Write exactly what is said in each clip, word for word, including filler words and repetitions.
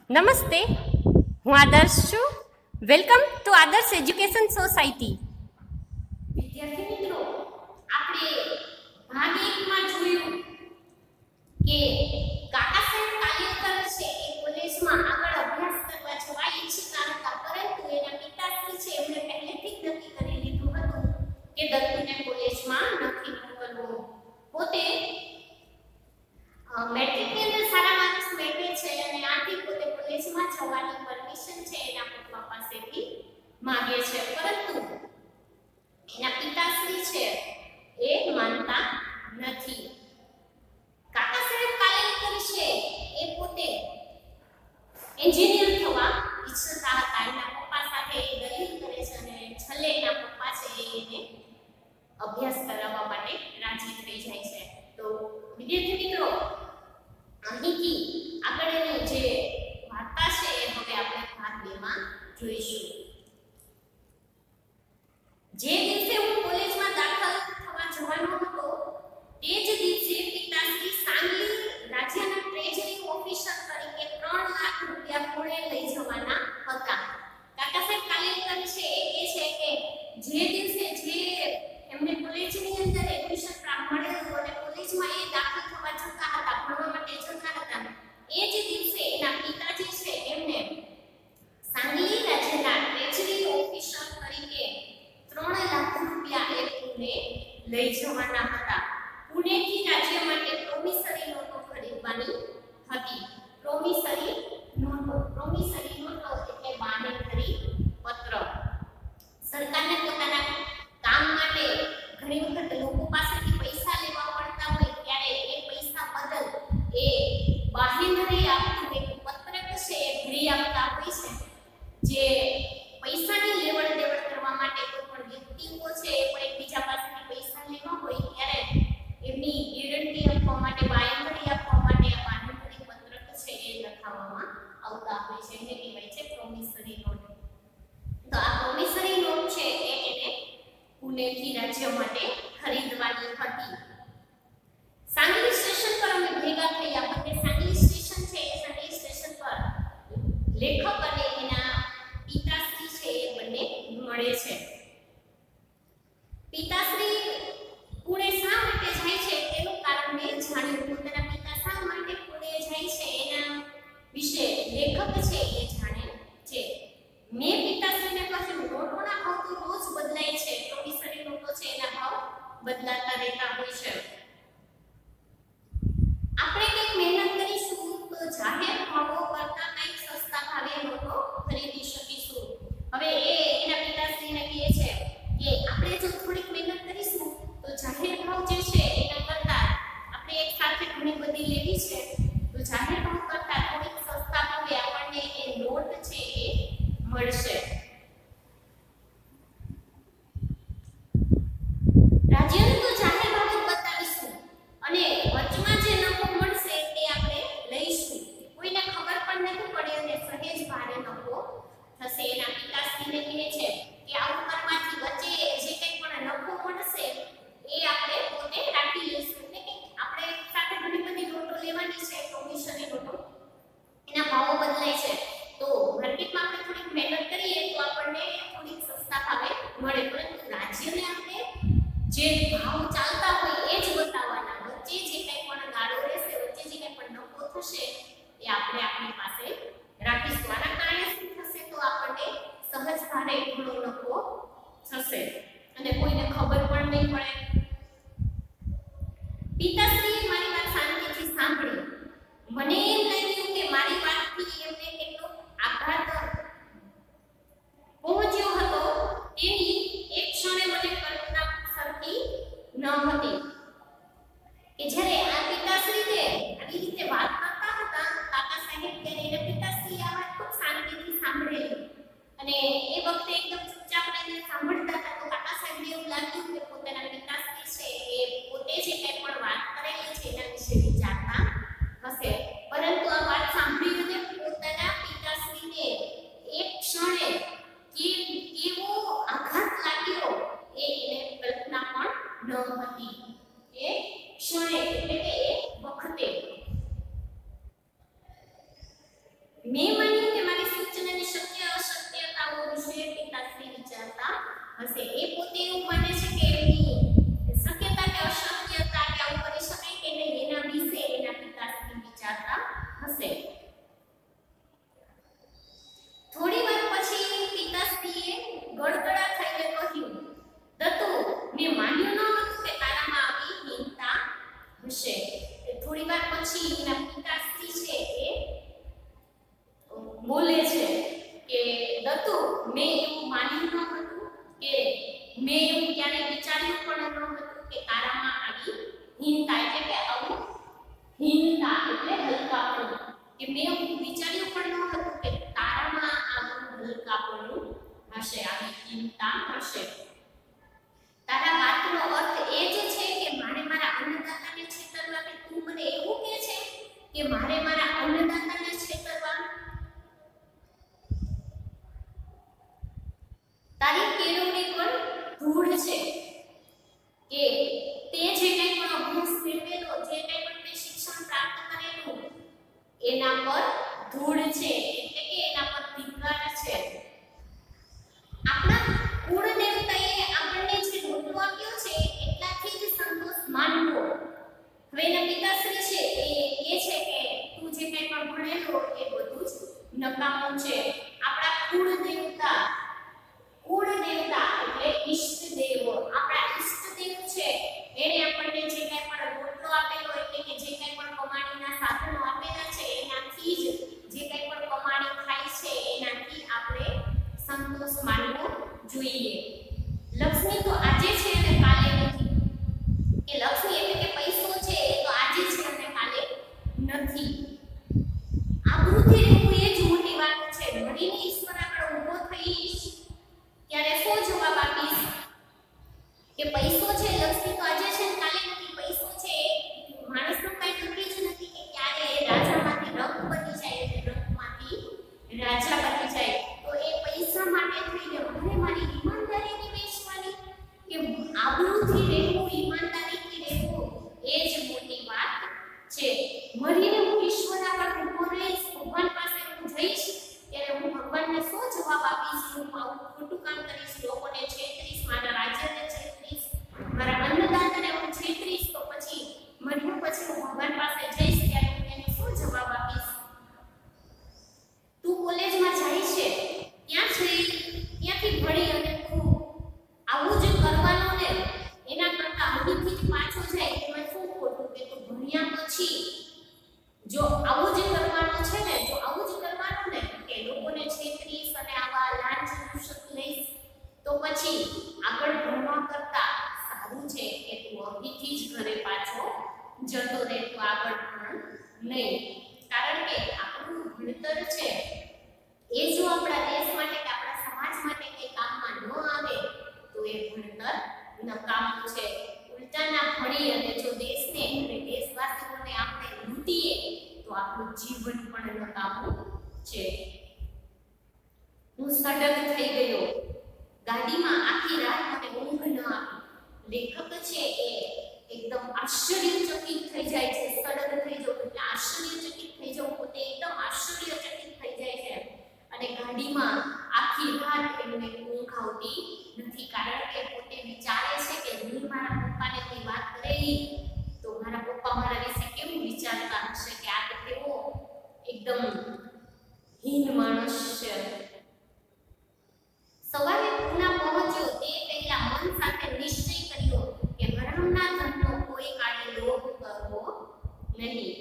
નમસ્તે, હું આદર્શ છું. Welcome to Adarsh education society. વિદ્યાર્થી મિત્રો, આપણે ભાગ એકમાં જોયું કે કાકા સાહેબ કાલેકર છે એ કોલેજમાં આગળ અભ્યાસ કરવા જવા ઈચ્છતા હતા, પરંતુ એના પિતાશ્રી છે એમણે પહેલેથી જ નક્કી કરી લીધું હતું કે દત્તુને કોલેજમાં નથી મોકલવું. પોતે મેટ્રિકની અંદર સારા માર્ક્સ મેળવે છે અને આથી પોતે કોલેજમાં જવાની પરમિશન છે એના પપ્પા પાસેથી માંગે છે, પરંતુ એના પિતાશ્રી છે એ માનતા નથી. કાકા સાહેબ કાલેકર છે એ પોતે એન્જિનિયર થવા ઈચ્છતા હતા. એના પપ્પા સાથે એ દલીલ કરે છે અને છેલ્લે એના પપ્પા છે એને અભ્યાસ કરાવવા માટે રાજી થઈ જાય છે. તો વિદ્યાર્થી મિત્રો, અહીંથી આગળની જે વાર્તા છે એ હવે આપણે ભાગ બે માં જોઈશું. જે દિવસે હું કોલેજમાં દાખલ થવા જવાનો હતો તે જ દિવસે પિતાશ્રી સાંગલી રાજ્યના ટ્રેજરી ઓફિસર તરીકે ત્રણ લાખ રૂપિયા પુણે લઈ જવાના હતા. કાકા સાહેબ કાલેકર છે એ કહે છે કે જે દિવસે જે એમને કોલેજની અંદર એડમિશન પ્રાપ્ત મળેલું અને કોલેજમાં એ દાખલ થવા જતા હતા, ભણવા માટે જતા હતા, એ જ દિવસે એના પિતાજી છે એમને સાંગલી રાજ્યના ટ્રેજરી ઓફિસર તરીકે ત્રણ લાખ રૂપિયા એ પુણે લઈ જવાના હતા. પુણેથી રાજ્ય માટે પ્રોમિસરી નોટો ખરીદવાની હતી. પ્રોમિસરી નોટો પ્રોમિસરી નોટો એટલે બાંહેધરી પત્ર. સરકારને પોતાના કામ માટે ઘણી વખત લોકો પાસેથી પૈસા લેવા પડતા હોય ત્યારે એ પૈસા બદલ એ બાંહેધરી આપતું એક પત્રક છે એ ભરી આપતા હોય છે. જે પૈસાની લેવડ દેવડ કરવા માટે કોઈ પણ વ્યક્તિઓ છે એ પણ એકબીજા પાસેથી પૈસા લેવા હોય ત્યારે એમની ગેરંટી આપવા માટે, બાંહેધરી આપવા માટે આ બાંહેધરી પત્રક છે એ લખાવવામાં આવતા હોય છે. એને કહેવાય છે પ્રોમિસરી નોટ. તો આ પ્રોમિસરી નોટ છે એ એને પુણેથી રાજ્ય માટે ખરીદવાની હતી. સાંગલી સ્ટેશન પર અમે ભેગા થયા. બંને સાંગલી સ્ટેશન છે એ સાંગલી સ્ટેશન પર લેખક અને એના પિતાશ્રી છે એ બંને મળે છે. પિતાશ્રી પુણે શા માટે જાય છે તેનું કારણ મેં જાણ્યું. પોતાના પિતા શા માટે પુણે જાય છે એના વિશે લેખક છે એ જાણે છે. મેં પિતાશ્રીને કહ્યું, નોટોના ભાવ તો રોજ બદલાય છે, પ્રોમિસરી નોટો છે એના ભાવ બદલાતા રહેતા હોય છે. આપણે કંઈક મહેનત કરીશું તો જાહેર ભાવો કરતા કંઈક સસ્તા ભાવે નોટો ખરીદી શકીશું. હવે એ એના પિતાશ્રીને કહે છે કે આપણે જો થોડીક મહેનત કરીશું તો જાહેર ભાવ જે છે એના કરતા આપણે એક સાથે ઘણી બધી લેવી છે તો જાહેર ભાવ કરતા થોડીક સસ્તા ભાવે આપણને એ નોટ છે એ મળશે. રાજ્યનું તો જાહેર ભાવ જ બતાવીશું અને વચમાં જે નફો મળશે તે આપણે લઈશું. કોઈને ખબર પણ નથી પડે અને સહેજ ભારે નફો થશે. એના પિતાશ્રીને કહે છે કે આવું કરવાથી વચ્ચે જે કંઈ પણ નફો મળશે એ આપણે પોતે રાખી લઈશું. એટલે કે આપણે સાથે ઘણી બધી નોટો લેવાની છે, પ્રોમિસરી નોટો, એના ભાવો બદલાય છે તો માર્કેટમાં આપણે થોડીક મહેનત કરીએ તો આપણને થોડીક સસ્તા ભાવે મળે, પરંતુ રાજ્યને આપણે જે ભાવ ચાલતા હોય એ જ બતાવવાના. વચ્ચે જે કંઈ પણ ગાળો રહેશે, વચ્ચે જે કંઈ પણ નફો થશે એ આપણે આપણી પાસે રાખીશું. આના કારણે શું થશે તો આપણને સહજ ભારે ઘણો નફો થશે અને કોઈને ખબર પણ નહીં પડે. પિતાશ્રીએ મારી વાત શાંતિથી સાંભળી. મને એમ લાગ્યું કે મારી વાતથી એમને કેટલો આઘાત પહોંચ્યો હતો તેની એક ક્ષણે મને કલ્પના સરખી ન હતી કે જ્યારે આ પિતાશ્રીને આવી રીતે વાત કરતા હતા કાકા સાહેબ, ત્યારે એના પિતાશ્રી આ વાત ખૂબ શાંતિથી સાંભળેલી અને એ વખતે એકદમ ચૂપચાપ રહીને સાંભળતા હતા. તો કાકા સાહેબને એવું લાગ્યું કે પોતાના પિતાશ્રી છે એ પોતે જે કંઈ પણ વાત કરેલી છે એના વિશે વિચારતા હશે, પરંતુ આ વાત સાંભળીને પોતાના પિતાશ્રીને એક ક્ષણે કેવો આઘાત લાગ્યો એ એને કલ્પના પણ ન હતી. એ ક્ષણે એટલે કે એ વખતે મેં માન્યું કે મારી સૂચનાની શક્ય અશક્યતાઓ વિશે પિતાશ્રી વિચારતા હશે. એ પોતે એવું માને છે કે એમની શક્યતા કે અશક્યતા કે આવું કરી શકાય કે નહીં એના વિશે એના પિતાશ્રી વિચારતા હશે. થોડી વાર પછી પિતાશ્રીએ ગડગડા થઈને કહ્યું, દત્તુ, મેં માન્યું ન હતું કે તારામાં આવી હીનતા હશે. થોડી વાર પછી એના પિતાશ્રી છે એ બોલે છે કે દત્તુ, મેં એવું માન્યું ન હતું કે મેં એવું ક્યારેય વિચાર્યું પણ ન હતું કે તારામાં આવી હીનતા એટલે કે આવું હીનતા એટલે હલકાપણું કે મેં એવું વિચાર્યું પણ ન હતું કે તારામાં આવું હલકાપણું હશે, આવી હીનતા હશે. તારા વાતનો અર્થ એ જ છે કે મારે મારા અન્નદાતાને છેતરવા કે તું મને એવું કહે છે કે મારે મારા અન્નદાતાને છેતરવા? તારી કેળવણી પણ ધૂળ છે કે તે જે કંઈ પણ અભ્યાસ મેળવેલો, જે કંઈ પણ તે શિક્ષણ પ્રાપ્ત કરેલું એના પર ધૂળ છે, એટલે કે એના પર ધિક્કાર છે. આપણા કુળ દેવતાએ આપણને જે રોટલો આપ્યો છે એટલાથી જ સંતોષ માનવો. હવે એના પિતાશ્રી છે એ કહે છે કે તું જે કંઈ પણ ભણેલો એ બધું જ નકામું છે. આપણા કુળ દેવતા કુળ દેવતા એટલે ઈષ્ટ દેવ, આપણા ઈષ્ટ દેવ છે એને આપણને જે કંઈ પણ રોટલો આપેલો એટલે કે જે કંઈ પણ કમાણીના સાધનો આપેલા છે એનાથી જ જે કંઈ પણ કમાણી થાય છે એનાથી આપણે સંતોષ માનવો જોઈએ. લક્ષ્મી તો આજે છે અને કાલે નથી, કે લક્ષ્મી એટલે કે પૈસો છે એ તો આજે છે અને કાલે નથી. આબરૂથી રહેવું એ જ મોટી વાત છે. મળીને ઈશ્વર આગળ ઊભો થઈશ ત્યારે શું જવાબ આપીશ કે પૈસો છે, લક્ષ્મી તો આજે છે ને કાલે નથી. પૈસો છે માણસનું કઈ નક્કી જ નથી કે ક્યારે એ રાજામાંથી રંક બની જાય અને રંકમાંથી રાજા બની જાય. તો એ પૈસા માટે થઈને મારે મારી ઈમાનદારીની વેચવાની કે આબરૂથી રહેવું, ઈમાનદારીથી રહેવું એ જ મોટી વાત છે. મરીને હું ઈશ્વર આગળ ઊભો રહીશ, ભગવાન પાસે હું જઈશ ત્યારે હું ભગવાનને શું જવાબ આપીશ? હું આવું ખોટું કામ કરીશ, લોકોને છેતરીશ, મારા રાજ્યને છેતરીશ, મારા અન્નદાતાને હું છેતરીશ, તો પછી મર્યા પછી હું ભગવાન પાસે જઈશ ત્યારે હું એને શું જવાબ આપીશ? તું કોલેજમાં જાય છે, ત્યાં જઈ ત્યાંથી ભણી અને તું આવું જ કરવાનું ને એના કરતાં હળીથી જ પાછો જાય એમાં શું ખોટું? કે તું ભણ્યા પછી જો આવું જ કરવાનું છે ને, જો આવું જ કરવાનું ને કે લોકોને છેતરીશ અને આવા લાંચ રૂશ્વત લઈશ, તો પછી આગળ ભણવા કરતાં સારું છે કે તું અહીંથી જ ઘરે પાછો જતો રહે, તું આગળ ભણ નહીં. કારણ કે આપણું ભણતર છે એ જો આપણા દેશ માટે કે આપણા સમાજ માટે કંઈ કામમાં ન આવે તો એ ભણતર નકામું છે. ઉલટાના ભણી અને જો દેશને અને દેશવાસીઓને આપણે લૂંટીએ તો આપણું જીવન પણ નકામું છે. હું સડક થઈ ગયો, ગાડીમાં આખી રાત મને ઊંઘ ન આવી. લેખક છે એ એકદમ આશ્ચર્યચકિત થઈ જાય છે. સડક થઈ જવું એટલે આશ્ચર્યચકિત થઈ જવું, પોતે એકદમ આશ્ચર્યચકિત થઈ જાય છે. અને ગાડીમાં આખી રાત એમને ઊંઘ આવતી નથી, કારણ કે પોતે વિચારે છે કે હું મારા પપ્પાને કોઈ વાત કરેલી તો મારા પપ્પા મારા વિશે કેવું વિચારતા હશે કે આ તો કેવો એકદમ હીન માણસ છે. સવારે પૂના પહોંચ્યો તે પહેલા મન સાથે નિશ્ચય કર્યો કે હરામના ધનનો કોઈ કાળે લોભ કરવો નહીં.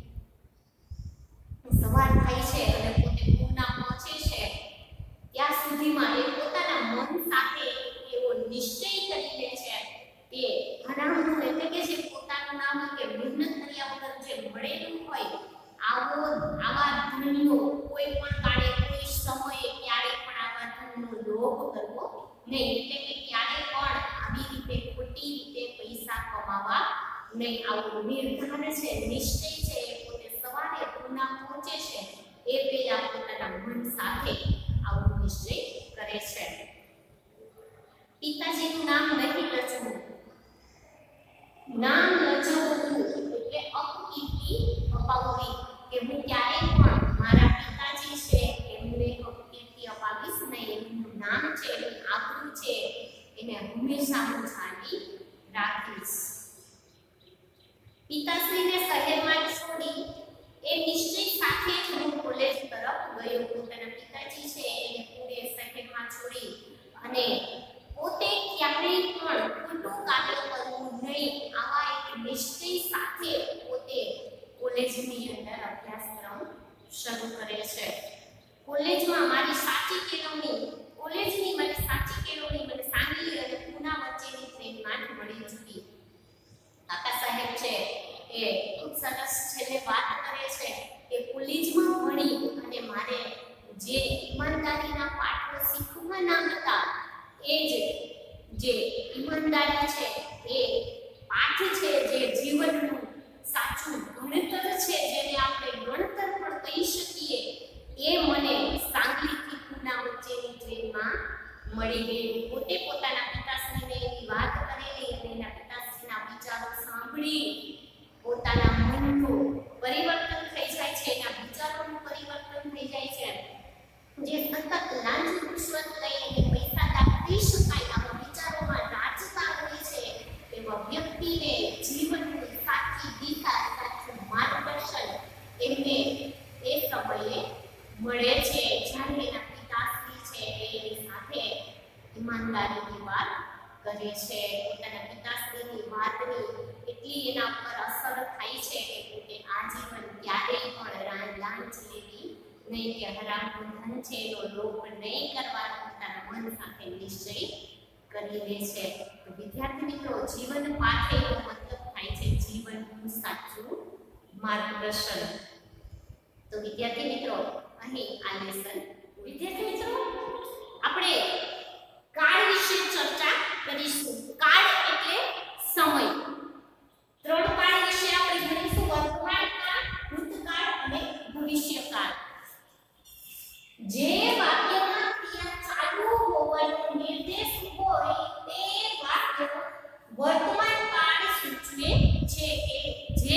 સવાર થાય છે અને પોતે પૂના પહોંચે છે ત્યાં સુધીમાં એ પોતાના મન સાથે એવો નિશ્ચય કરી લે છે કે હરામનું એટલે કે જે પોતાનું નામ કે મહેનત કર્યા વગર જે મળેલું હોય આવો આવા ધનનો કોઈ પણ કાળે કોઈ સમયે ક્યારે પણ આવા ધનનો લોભ કરવો નહીં. એટલે કે ક્યારે પણ આવી રીતે ખોટી રીતે પૈસા કમાવા નહીં. આવો નિર્ધાર છે, નિશ્ચય છે એ પોતે સવારે પૂના પહોંચે છે એ પહેલા પોતાના મન સાથે આવો નિશ્ચય કરે છે. પિતાજીનું નામ નહીં લજવું. નામ લજવવું એટલે અપકીર્તિ અપાવવી કે હું ક્યારેય પણ મારા પિતાજી શરૂ કરે છે. કોલેજમાં મારી સાચી કેળવણી કોલેજની મારી સાચી કેળવણી મને સાંગલી અને પૂના વચ્ચેની ટ્રેનમાં મળી હતી. કાકા સાહેબ છે એ ખૂબ સરસ છેલ્લે વાત કરે છે કે કોલેજમાં ભણી અને મારે જે ઈમાનદારીના પાઠો શીખવાના હતા એ જ જે ઈમાનદારી છે એ પાઠ છે જે જીવનનું સાચું ગણતર છે જેને આપણે ગણતર પણ કહી શકીએ એ મને સાંગલીથી પૂના વચ્ચેની ટ્રેનમાં મળી ગયું. પોતે પોતાના પિતાશ્રીને એની વાત કરેલી અને એના પિતાશ્રીના વિચારો સાંભળી પોતાના મનનું પરિવર્તન થઈ જાય છે, એના વિચારોનું પરિવર્તન થઈ જાય છે. જે સતત લાંચ રૂશ્વત લઈને પૈસા દાખવી શકાય આવા વિચારોમાં રાચતા હોય છે એવા વ્યક્તિને જીવનની સાચી દિશા, સાચું માર્ગદર્શન એમને એ સમયે મળે છે જ્યારે એના પિતાશ્રી છે એની સાથે ઈમાનદારીની વાત કરે છે. પોતાના પિતાશ્રીની વાતની એટલી એના પર અસર થાય છે કે પોતે આજીવન ક્યારેય પણ લાંચ લેવી નહીં કે હરામનું ધન છે એનો લોભ નહીં કરવાનો પોતાના મન સાથે નિશ્ચય કરી લે છે. તો વિદ્યાર્થી મિત્રો, જીવન પાઠ એનો મતલબ થાય છે જીવનનું સાચું માર્ગદર્શન. તો વિદ્યાર્થી મિત્રો, અહીં આ લેસન વિદ્યાર્થી મિત્રો આપણે કાળ વિશે ચર્ચા કરીશું. કાળ એટલે સમય. ત્રણ કાળ વિશે આપણે જાણીશું: વર્તમાન કાળ, ભૂતકાળ અને ભવિષ્યકાળ. જે વાક્યમાં ક્રિયા ચાલુ હોવાનો નિર્દેશ હોય તે વાક્ય વર્તમાન કાળ સૂચવે છે. કે જે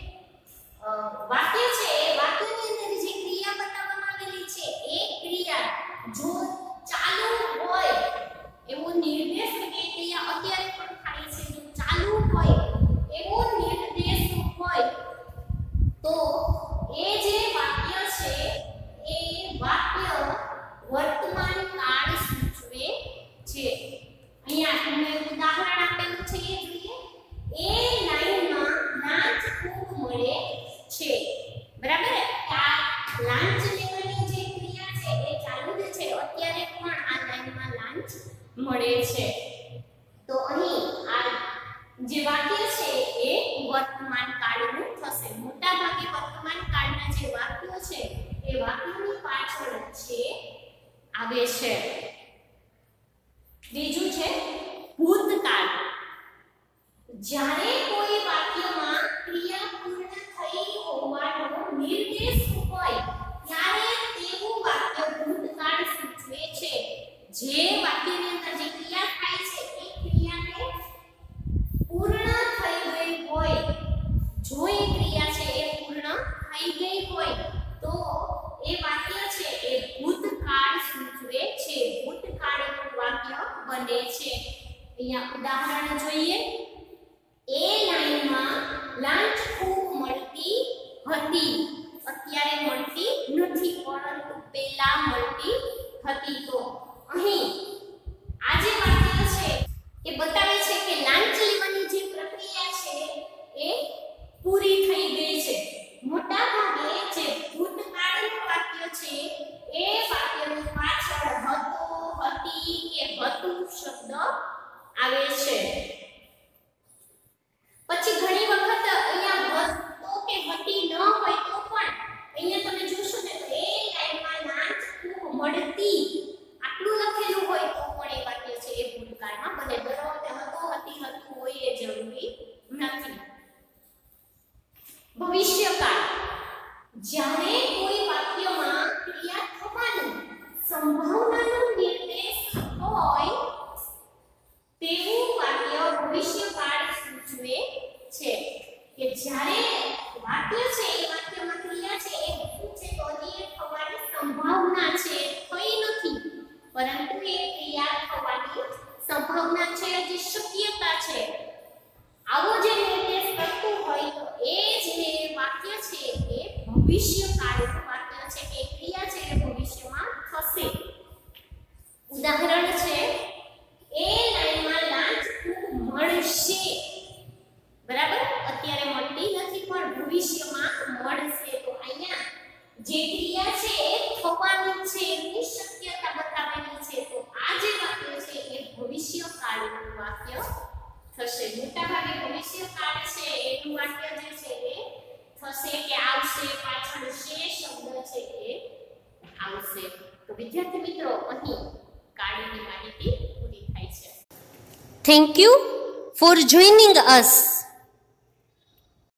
વાક્ય છે એ વાક્યની અંદર જે ક્રિયા બતાવવામાં આવેલી છે એ ક્રિયા જો ચાલુ હોય એવો નિર્દેશ કે ક્રિયા અત્યારે પણ થાય છે, જો ચાલુ હોય એવો નિર્દેશ હોય તો એ જે વાક્ય છે એ વાક્ય વર્તમાન કાળ સૂચવે છે. અહીંયા તમને ઉદાહરણ આપેલું છે એ જોઈએ. એ લાઈનમાં લાંચ ખૂબ મળે છે. બરાબર? આ લાંચ લેવાની જે ક્રિયા છે એ ચાલુ જ છે, અત્યારે પણ આ લાઈનમાં લાંચ મળે છે. તો અહીં આ જે વાક્ય છે એ વર્તમાન કાળનું થશે. મોટા ભાગે વર્તમાન કાળના જે વાક્યો છે એ વાક્યની પાછળ છે આવે છે. બીજું છે ભૂતકાળ. જ્યારે કોઈ વાક્યમાં ક્રિયા પૂર્ણ થઈ હોવાનો નિર્દેશ હોય ત્યારે તેવું વાક્ય ભૂતકાળ સૂચવે છે. જે વાક્યની અંદર જે ક્રિયા થાય છે એ ક્રિયાને પૂર્ણ થઈ ગઈ હોય, જો એ ક્રિયા છે એ પૂર્ણ થઈ ગઈ હોય તો એ વાક્ય છે એ ભૂતકાળ સૂચવે છે. ભૂતકાળનું વાક્ય બને છે. અહીંયા ઉદાહરણ જોઈએ. એ લાઈનમાં લાંચ ખૂબ મળતી હતી, અત્યારે મળતી નથી પરંતુ પહેલા મળતી હતી. તો અહીં આ જે વાક્ય છે એ બતાવે છે કે લાંચ લેવાની જે પ્રક્રિયા છે એ પૂરી થઈ ગઈ છે. મોટા ભાગે જે ભૂતકાળનું વાક્ય છે એ વાક્યની પાછળ હતો, હતી કે હતું શબ્દ આવે છે. પછી ઘણી વખત અહીંયા હતો કે હતી ન હોય તો પણ અહીંયા તમે જોશો ને તો એ લાઈનમાં લાંચ ખૂબ મળતી આટલું લખેલું હોય તો પણ એ વાક્ય છે એ ભૂતકાળમાં બને. બરાબર? હતો, હતી, હતું હોય એ જરૂરી નથી. ભવિષ્યકાળ. જ્યારે કોઈ વાક્યમાં ક્રિયા થવાની સંભાવનાનો નિર્દેશ હોય તેવું વાક્ય ભવિષ્યકાળ સૂચવે છે. કે જ્યારે વાક્ય છે એ વાક્યમાં ક્રિયા છે એ શું છે તો એ થવાની સંભાવના છે, થઈ નથી પરંતુ એ ક્રિયા થવાની સંભાવના છે, જે શક્યતા છે. આવો જે નિર્દેશ કરતું હોય તો એ જે વાક્ય છે એ ભવિષ્યકાળનું વાક્ય છે કે ક્રિયા છે એ ભવિષ્યમાં થશે. ઉદાહરણ છે એ લાઈનમાં લાંચ ખૂબ મળશે. બરાબર? અત્યારે મળતી નથી પણ ભવિષ્યમાં મળશે. તો અહીંયા જે ક્રિયા છે એ થવાની છે એની શક્યતા બતાવેલી છે, તો આ જે વાક્ય છે એ ભવિષ્યકાળનું વાક્ય થશે. મોટાભાગે ભવિષ્યકાળ છે એનું વાક્ય જે છે એ થશે કે આવશે, પાછળ શે શબ્દ છે એ આવશે. તો વિદ્યાર્થી મિત્રો અહીં કાળની માહિતી પૂરી થાય છે. Thank you for joining us.